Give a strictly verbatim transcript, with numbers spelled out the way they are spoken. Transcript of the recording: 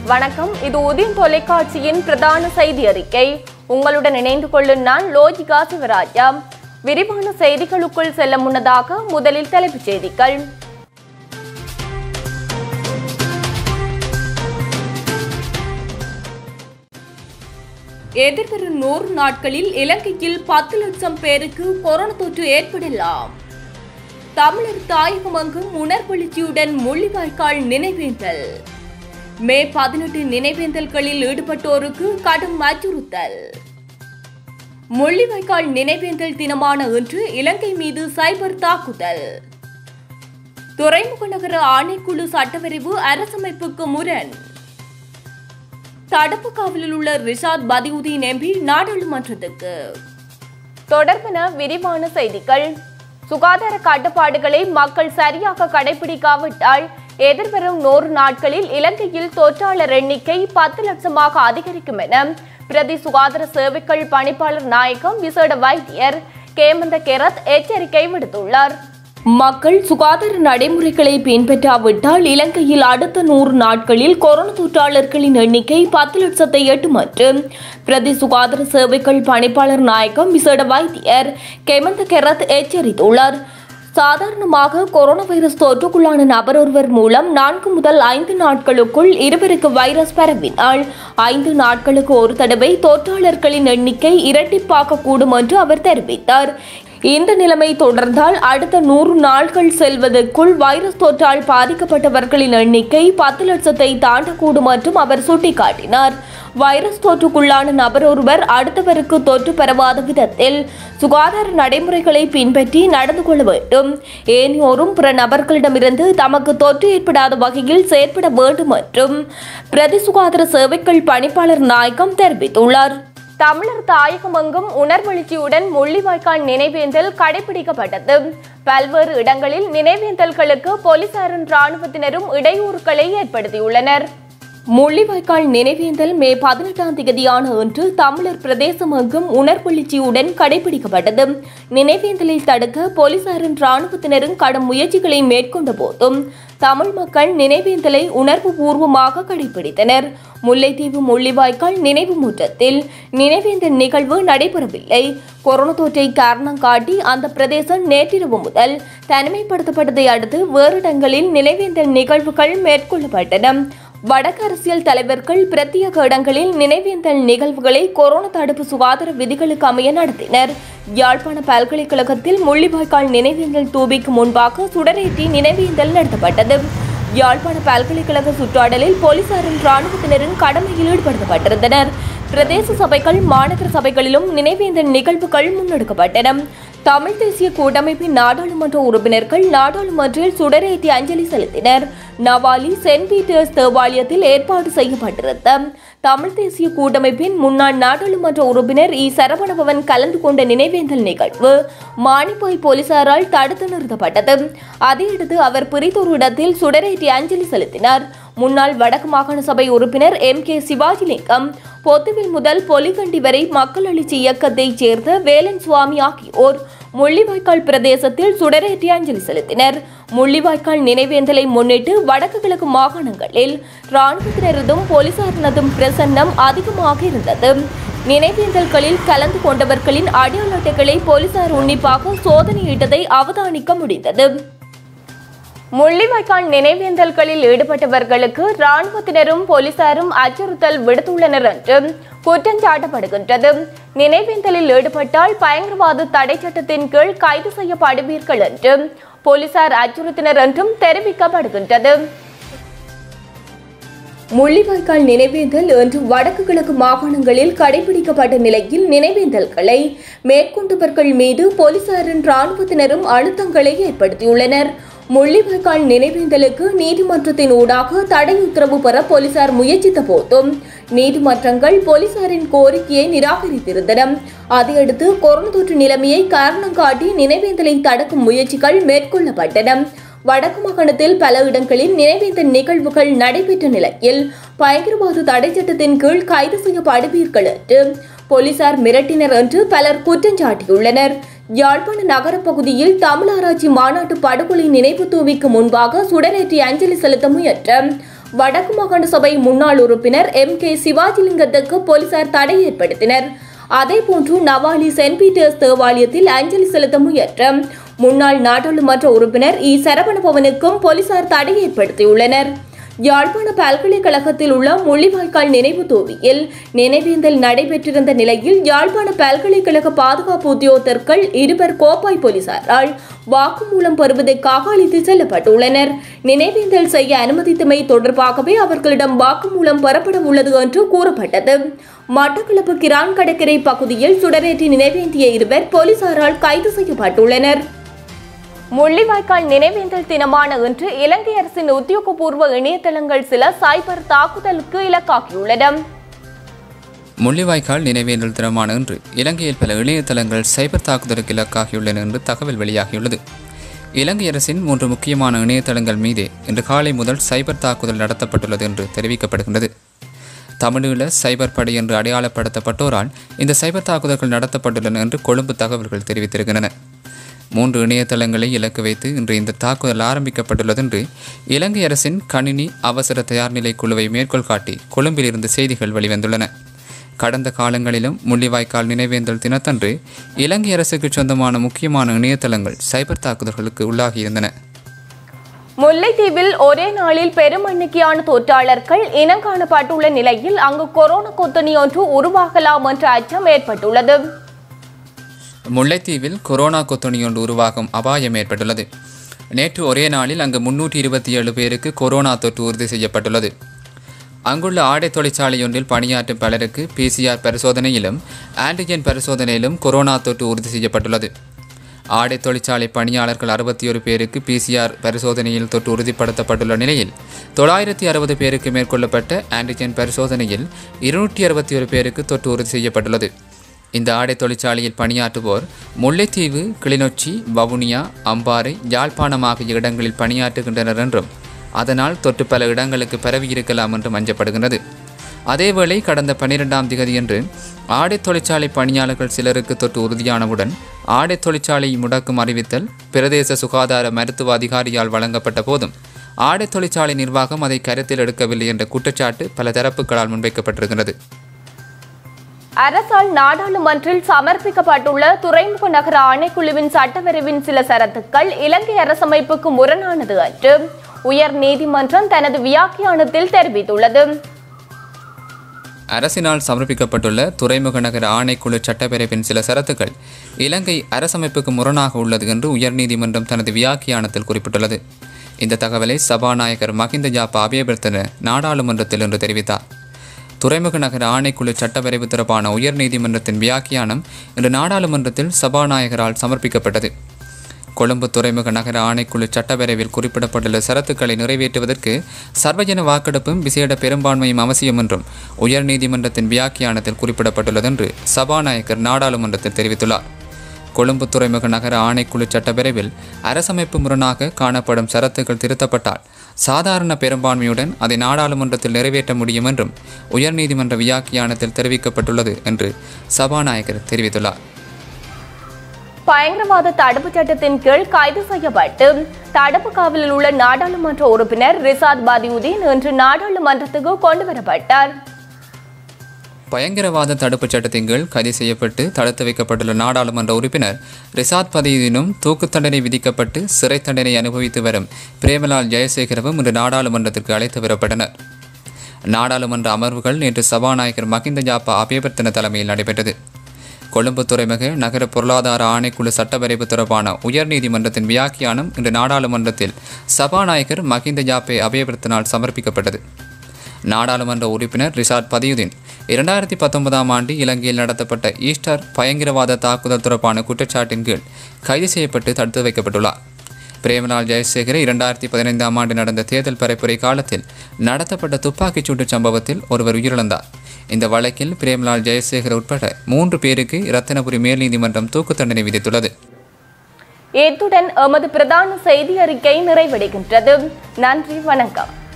வணக்கம். இது உதயம் தொலைக்காட்சியின் பிரதான செய்தி அறிக்கை. உங்களுடன் இணைந்து கொள்ளும் நான் லோஜிகா சிவராஜா. விரிவான செய்திகளுக்குள் செல்ல முன்னதாக முதலில் தலைப்புச் செய்திகள். எதிர்வரும் நூறு நாட்களில் இலங்கையில் பத்து லட்சம் பேருக்கு கொரோனா தொற்று ஏற்படலாம். தமிழர் தாயகமெங்கும் உணர்வெழுச்சியுடன் முள்ளிவாய்க்கால் நினைவேந்தல். மே பதினெட்டு நினைவேந்தல்களில் ஈடுபட்டோருக்கு கடும் அச்சுறுத்தல். முள்ளிவாய்க்கால் நினைவேந்தல் தினமான இன்று இலங்கை மீது சைபர் தாக்குதல். துறைமுக நகர ஆணைக்குழு சட்டவரைவு அரசமைப்புக்கு முரண். தடுப்பு காவலில் உள்ள ரிஷாத் பதியுதீன் எம்பி நாடாளுமன்றத்துக்கு. தொடர்பான விரிவான செய்திகள். சுகாதார கட்டுப்பாடுகளை மக்கள் சரியாக கடைபிடிக்காவிட்டால் எதிர்வரும் நூறு நாட்களில் இலங்கையில் தொற்றாளர் எண்ணிக்கை பத்து லட்சமாக அதிகரிக்கும் என பிரதி சுகாதார சேவைகள் பணிப்பாளர் நாயகம் விசேட வைத்தியர் கேமந்த கெரத் எச்சரிக்கை விடுத்துள்ளார். மக்கள் சுகாதார நடைமுறைகளை பின்பற்றாவிட்டால் இலங்கையில் அடுத்த நூறு நாட்களில் கொரோனா தொற்றாளர்களின் எண்ணிக்கை பத்து லட்சத்தை எட்டும் என்று பிரதி சுகாதார சேவைகள் பணிப்பாளர் நாயகம் விசேட வைத்தியர் கேமந்த கெரத் எச்சரித்துள்ளார். சாதாரணமாக கொரோனா வைரஸ் தொற்றுக்குள்ளான நபர் ஒருவர் மூலம் நான்கு முதல் ஐந்து நாட்களுக்குள் இருவருக்கு வைரஸ் பரவினால் ஐந்து நாட்களுக்கு ஒரு தடவை தொற்றாளர்களின் எண்ணிக்கை இரட்டிப்பாக கூடும் என்று அவர் தெரிவித்தார். இந்த நிலைமை தொடர்ந்தால் அடுத்த நூறு நாட்கள் செல்வதற்குள் வைரஸ் தொற்றால் பாதிக்கப்பட்டவர்களின் எண்ணிக்கை பத்து லட்சத்தை தாண்டக்கூடும் என்றும் அவர் சுட்டிக்காட்டினார். வைரஸ் தொற்றுக்குள்ளான நபர் ஒருவர் அடுத்தவருக்கு தொற்று பரவாத விதத்தில் சுகாதார நடைமுறைகளை பின்பற்றி நடந்து கொள்ள வேண்டும். ஏனையோரும் பிற நபர்களிடமிருந்து தமக்கு தொற்று ஏற்படாத வகையில் செயற்பட வேண்டும் என்றும் பிரதி சுகாதார சேவைகள் பணிப்பாளர் நாயகம் தெரிவித்துள்ளார். தமிழர் தாயகமெங்கும் உணர்வெழுச்சியுடன் முள்ளிவாய்க்கால் நினைவேந்தல் கடைபிடிக்கப்பட்டது. பல்வேறு இடங்களில் நினைவேந்தல்களுக்கு போலீசாரும் ராணுவத்தினரும் இடையூறுகளை ஏற்படுத்தியுள்ளனர். முள்ளிவாய்க்கால் நினைவேந்தல் மே பதினெட்டாம் தேதியான இன்று தமிழர் பிரதேசமெங்கும் உணர்வெழுச்சியுடன் கடைபிடிக்கப்பட்டது. நினைவேந்தலை தடுக்க போலீசாரும் ராணுவத்தினரும் கடும் முயற்சிகளை மேற்கொண்ட போதும் தமிழ் மக்கள் நினைவேந்தலை உணர்வு பூர்வமாக கடைபிடித்தனர். முல்லைத்தீவு முள்ளிவாய்க்கால் நினைவு முற்றத்தில் நினைவேந்தல் நிகழ்வு நடைபெறவில்லை. கொரோனா தொற்றை காரணம் காட்டி அந்த பிரதேசம் நேற்றிரவு முதல் தனிமைப்படுத்தப்பட்டதை அடுத்து வேறு இடங்களில் நினைவேந்தல் நிகழ்வுகள் மேற்கொள்ளப்பட்டன. வடக்கு அரசியல் தலைவர்கள் பிரத்யேக இடங்களில் நினைவேந்தல் நிகழ்வுகளை கொரோனா தடுப்பு சுகாதார விதிகளுக்கு அமைய நடத்தினர். யாழ்ப்பாண பல்கலைக்கழகத்தில் முள்ளிவாய்க்கால் நினைவேந்தல் தூபிக்கு முன்பாக சுடரேற்றி நினைவேந்தல் நடத்தப்பட்டது. யாழ்ப்பாண பல்கலைக்கழக சுற்றாடலில் போலீசாரும் ராணுவத்தினரும் கடமையில் ஈடுபடுத்தப்பட்டிருந்தனர். பிரதேச சபைகள் மாநகர சபைகளிலும் நினைவேந்தல் நிகழ்வுகள் முன்னெடுக்கப்பட்டன. தமிழ் தேசிய கூட்டமைப்பின் நாடாளுமன்ற உறுப்பினர்கள் நாடாளுமன்றில் சுடரேற்றி அஞ்சலி செலுத்தினர். நவாலி சென்ட் பீட்டர்ஸ் தேவாலயத்தில் ஏற்பாடு செய்யப்பட்டிருந்த தமிழ் தேசிய கூட்டமைப்பின் முன்னாள் நாடாளுமன்ற உறுப்பினர் இ சரவணபவன் கலந்து கொண்ட நினைவேந்தல் நிகழ்வு மானிப்பாய் போலீசாரால் தடுத்து நிறுத்தப்பட்டது. அதையடுத்து அவர் பிரித்தொரு இடத்தில் சுடரேற்றி அஞ்சலி செலுத்தினார். முன்னாள் வடக்கு மாகாண சபை உறுப்பினர் எம் கே சிவாஜிலிங்கம், பொத்துவில் முதல் பொலிகண்டி வரை மக்கள் எழுச்சி இயக்கத்தைச் சேர்ந்த வேலன் சுவாமி ஆகியோர் முள்ளிவாய்க்கால் பிரதேசத்தில் சுடரேற்றி அஞ்சலி செலுத்தினர். முள்ளிவாய்க்கால் நினைவேந்தலை முன்னிட்டு வடக்கு கிழக்கு மாகாணங்களில் ராணுவத்தினரதும் போலீசாரினதும் பிரசன்னம் அதிகமாக இருந்தது. நினைவேந்தல்களில் கலந்து கொண்டவர்களின் அடையாள அட்டைகளை போலீசார் உன்னிப்பாக சோதனையிட்டதை அவதானிக்க முடிந்தது. முள்ளிவாய்க்கால் நினைவேந்தல்களில் ஈடுபட்டவர்களுக்கு ராணுவத்தினரும் போலீசாரும் அச்சுறுத்தல் விடுத்துள்ளனர் என்று குற்றஞ்சாட்டப்படுகின்றது. நினைவேந்தலில் ஈடுபட்டால் பயங்கரவாத தடை சட்டத்தின் கீழ் கைது செய்யப்படுவீர்கள் என்று போலீசார் அச்சுறுத்தினர் என்றும் தெரிவிக்கப்படுகின்றது. முள்ளிவாய்க்கால் நினைவேந்தல் இன்று வடக்கு கிழக்கு மாகாணங்களில் கடைபிடிக்கப்பட்ட நிலையில் நினைவேந்தல்களை மேற்கொண்டவர்கள் மீது போலீசாரின் ராணுவத்தினரும் அழுத்தங்களை ஏற்படுத்தியுள்ளனர். முள்ளிவாய்க்கால் நினைவேந்தலுக்கு நீதிமன்றத்தின் ஊடாக தடை உத்தரவு பெற போலீசார் முயற்சித்த போதும் நீதிமன்றங்கள் போலீசாரின் கோரிக்கையை நிராகரித்திருந்தன. அதையடுத்து கொரோனா தொற்று நிலைமையை காரணம் காட்டி நினைவேந்தலை தடுக்கும் முயற்சிகள் மேற்கொள்ளப்பட்டன. வடக்கு மாகாணத்தில் பல இடங்களில் நினைவேந்தல் நிகழ்வுகள் நடைபெற்ற நிலையில் பயங்கரவாத தடை சட்டத்தின் கீழ் கைது செய்யப்படுவீர்கள் என்று போலீசார் மிரட்டினர் என்று பலர் குற்றஞ்சாட்டியுள்ளனர். யாழ்ப்பாண நகர பகுதியில் தமிழராட்சி மாநாட்டு படுகொலை நினைவு தூவிக்கு முன்பாக சுடரேற்றி அஞ்சலி செலுத்த முயன்ற வடக்கு மாகாண சபை முன்னாள் உறுப்பினர் எம் கே சிவாஜிலிங்கத்துக்கு போலீசார் தடை ஏற்படுத்தினர். அதேபோன்று நவாலி சென்ட் பீட்டர்ஸ் தேவாலயத்தில் அஞ்சலி செலுத்த முயன்ற முன்னாள் நாடாளுமன்ற உறுப்பினர் இ சரவணபவனுக்கும் போலீசார் தடை ஏற்படுத்தியுள்ளனர். யாழ்ப்பாண பல்கலைக்கழகத்தில் உள்ள முள்ளிவாய்க்கால் நினைவு தோவியில் நினைவேந்தல் நடைபெற்றிருந்த நிலையில் யாழ்ப்பாண பல்கலைக்கழக பாதுகாப்பு உத்தியோகத்தர்கள் இருவர் கோப்பாய் போலீசாரால் வாக்குமூலம் பெறுவதற்காக அழைத்து செல்லப்பட்டுள்ளனர். நினைவேந்தல் செய்ய அனுமதித்தமை தொடர்பாகவே அவர்களிடம் வாக்குமூலம் பெறப்பட உள்ளது என்று கூறப்பட்டது. மட்டக்களப்பு கிரான் கடற்கரை பகுதியில் சுடரேற்றி நினைவேந்திய இருவர் போலீசாரால் கைது செய்யப்பட்டுள்ளனர். முள்ளிவாய்க்கால் நினைவேந்தல் தினமான இன்று இலங்கை அரசின் உத்தியோகபூர்வ இணையதளங்கள் சில சைபர் தாக்குதலுக்கு இலக்காகியுள்ளன. முள்ளிவாய்க்கால் நினைவேந்தல் தினமான இன்று இலங்கையில் பல இணையதளங்கள் சைபர் தாக்குதலுக்கு இலக்காகியுள்ளன என்று தகவல் வெளியாகியுள்ளது. இலங்கை அரசின் மூன்று முக்கியமான இணையதளங்கள் மீது இன்று காலை முதல் சைபர் தாக்குதல் நடத்தப்பட்டுள்ளது என்று தெரிவிக்கப்படுகின்றது. தமிழீழ சைபர் படை என்று அடையாளப்படுத்தப்பட்டோரால் இந்த சைபர் தாக்குதல்கள் நடத்தப்பட்டுள்ளன என்று கொழும்பு தகவல்கள் தெரிவித்திருக்கின்றன. மூன்று இணையதளங்களை இலக்கு வைத்து இன்று இந்த தாக்குதல் ஆரம்பிக்கப்பட்டுள்ளது என்று இலங்கை அரசின் கணினி அவசர தயார்நிலை குழுவை மேற்கோள் காட்டி கொழும்பில் இருந்து செய்திகள் வெளிவந்துள்ளன. கடந்த காலங்களிலும் முள்ளிவாய்க்கால் நினைவேந்தல் தினத்தன்று இலங்கை அரசுக்கு சொந்தமான முக்கியமான இணையதளங்கள் சைபர் தாக்குதல்களுக்கு உள்ளாகியிருந்தன. முல்லைத்தீவில் ஒரே நாளில் பெரும் எண்ணிக்கையான தொற்றாளர்கள் இனம் காணப்பட்டுள்ள நிலையில் அங்கு கொரோனா கொத்தணி ஒன்று உருவாகலாம் என்ற அச்சம் ஏற்பட்டுள்ளது. முல்லைத்தீவில் கொரோனா கொத்தணி ஒன்று உருவாகும் அபாயம் ஏற்பட்டுள்ளது. நேற்று ஒரே நாளில் அங்கு முன்னூற்றி இருபத்தி ஏழு பேருக்கு கொரோனா தொற்று உறுதி செய்யப்பட்டுள்ளது. அங்குள்ள ஆடை தொழிற்சாலையொன்றில் பணியாற்றும் பலருக்கு பிசிஆர் பரிசோதனையிலும் ஆன்டிஜென் பரிசோதனையிலும் கொரோனா தொற்று உறுதி செய்யப்பட்டுள்ளது. ஆடை தொழிற்சாலை பணியாளர்கள் அறுபத்தி ஒரு பேருக்கு பிசிஆர் பரிசோதனையில் தொற்று உறுதிப்படுத்தப்பட்டுள்ள நிலையில் தொள்ளாயிரத்தி அறுபது பேருக்கு மேற்கொள்ளப்பட்ட ஆன்டிஜென் பரிசோதனையில் இருநூற்றி அறுபத்தி ஒரு பேருக்கு தொற்று உறுதி செய்யப்பட்டுள்ளது. இந்த ஆடை தொழிற்சாலையில் பணியாற்றுவோர் முல்லைத்தீவு, கிளிநொச்சி, வவுனியா, அம்பாறை, யாழ்ப்பாணம் ஆகிய இடங்களில் பணியாற்றுகின்றனர் என்றும் அதனால் தொற்று பல இடங்களுக்கு பரவியிருக்கலாம் என்றும் அஞ்சப்படுகின்றது. அதேவேளை கடந்த பன்னிரெண்டாம் திகதியன்று ஆடை தொழிற்சாலை பணியாளர்கள் சிலருக்கு தொற்று உறுதியானவுடன் ஆடை தொழிற்சாலை முடக்கும் அறிவித்தல் பிரதேச சுகாதார மருத்துவ அதிகாரியால் வழங்கப்பட்ட போதும் ஆடை தொழிற்சாலை நிர்வாகம் அதை கருத்தில் எடுக்கவில்லை என்ற குற்றச்சாட்டு பல தரப்புகளால் முன்வைக்கப்பட்டிருக்கிறது. அரசால் நாடாளுமன்றில் சமர்ப்பிக்கப்பட்டுள்ள துறைமுக நகர ஆணைக்குழுவின் சட்டவரைவின் சில சரத்துக்கள் இலங்கை அரசமைப்புக்கு முரணானது என்று உயர் நீதிமன்றம் தனது வியாக்கியானத்தில் தெரிவித்துள்ளது. அரசினால் சமர்ப்பிக்கப்பட்டுள்ள துறைமுக நகர ஆணைக்குழு சட்டப்பேரவின் சில சரத்துக்கள் இலங்கை அரசமைப்புக்கு முரணாக உள்ளது என்று உயர்நீதிமன்றம் தனது வியாக்கியானத்தில் குறிப்பிட்டுள்ளது. இந்த தகவலை சபாநாயகர் மஹிந்த ஜாப்பா அபேவர்த்தன நாடாளுமன்றத்தில் என்று தெரிவித்தார். துறைமுக நகர ஆணைக்குழு சட்டவரைவு தொடர்பான உயர்நீதிமன்றத்தின் வியாக்கியானம் இன்று நாடாளுமன்றத்தில் சபாநாயகரால் சமர்ப்பிக்கப்பட்டது. கொழும்பு துறைமுக நகர ஆணைக்குழு சட்டப்பேரவையில் குறிப்பிடப்பட்டுள்ள சரத்துக்களை நிறைவேற்றுவதற்கு சர்வஜன வாக்கெடுப்பும் விசேட பெரும்பான்மையும் அவசியம் என்றும் உயர்நீதிமன்றத்தின் வியாக்கியானத்தில் குறிப்பிடப்பட்டுள்ளது என்று சபாநாயகர் நாடாளுமன்றத்தில் தெரிவித்துள்ளார். கொழும்பு துறைமுக நகர ஆணைக்குழு சட்டப்பேரவையில் அரசமைப்பு முரணாக காணப்படும் சரத்துக்கள் திருத்தப்பட்டால் சாதாரண பெரும்பான்மையுடன் அதை நாடாளுமன்றத்தில் நிறைவேற்ற முடியும் என்றும் உயர்நீதிமன்ற வியாக்கியானத்தில் தெரிவிக்கப்பட்டுள்ளது என்று சபாநாயகர் தெரிவித்துள்ளார். பயங்கரவாத தடுப்பு சட்டத்தின் கீழ் கைது செய்யப்பட்டு தடுப்பு காவலில் உள்ள நாடாளுமன்ற உறுப்பினர் ரிசாத் பதியுதீன் இன்று நாடாளுமன்றத்துக்கு கொண்டுவரப்பட்டார். பயங்கரவாத தடுப்புச் சட்டத்தின் கீழ் கைது செய்யப்பட்டு தடுத்து வைக்கப்பட்டுள்ள நாடாளுமன்ற உறுப்பினர் ரிசாத் பதியுதீனும் தூக்கு தண்டனை விதிக்கப்பட்டு சிறை தண்டனை அனுபவித்து வரும் பிரேமலால் ஜெயசேகரவும் இன்று நாடாளுமன்றத்திற்கு அழைத்து வரப்பட்டனர். நாடாளுமன்ற அமர்வுகள் நேற்று சபாநாயகர் மஹிந்த ஜாப்பா அபேவர்த்தன தலைமையில் நடைபெற்றது. கொழும்பு துறைமுக நகர பொருளாதார ஆணைக்குழு சட்டவரைவு தொடர்பான உயர்நீதிமன்றத்தின் வியாக்கியானம் இன்று நாடாளுமன்றத்தில் சபாநாயகர் மஹிந்த ஜாப்பே அபேவர்த்தனால் சமர்ப்பிக்கப்பட்டது. நாடாளுமன்ற உறுப்பினர் ரிசாத் பதியுதீன் இரண்டாயிரத்தி பத்தொன்பதாம் ஆண்டு இலங்கையில் நடத்தப்பட்ட ஈஸ்டர் பயங்கரவாத தாக்குதல் தொடர்பான குற்றச்சாட்டின் கீழ் கைது செய்யப்பட்டு தடுத்து வைக்கப்பட்டுள்ளார். பிரேமலால் ஜெயசேகர இரண்டாயிரத்தி பதினைந்தாம் ஆண்டு நடந்த தேர்தல் பரப்புரை காலத்தில் நடத்தப்பட்ட துப்பாக்கிச் சூட்டு சம்பவத்தில் ஒருவர் உயிரிழந்தார். இந்த வழக்கில் பிரேமலால் ஜெயசேகர உட்பட மூன்று பேருக்கு ரத்தினபுரி மேல் நீதிமன்றம் தூக்கு தண்டனை விதித்துள்ளது. இத்துடன் எமது பிரதான செய்தி அறிக்கை நிறைவடைகின்றது. நன்றி, வணக்கம்.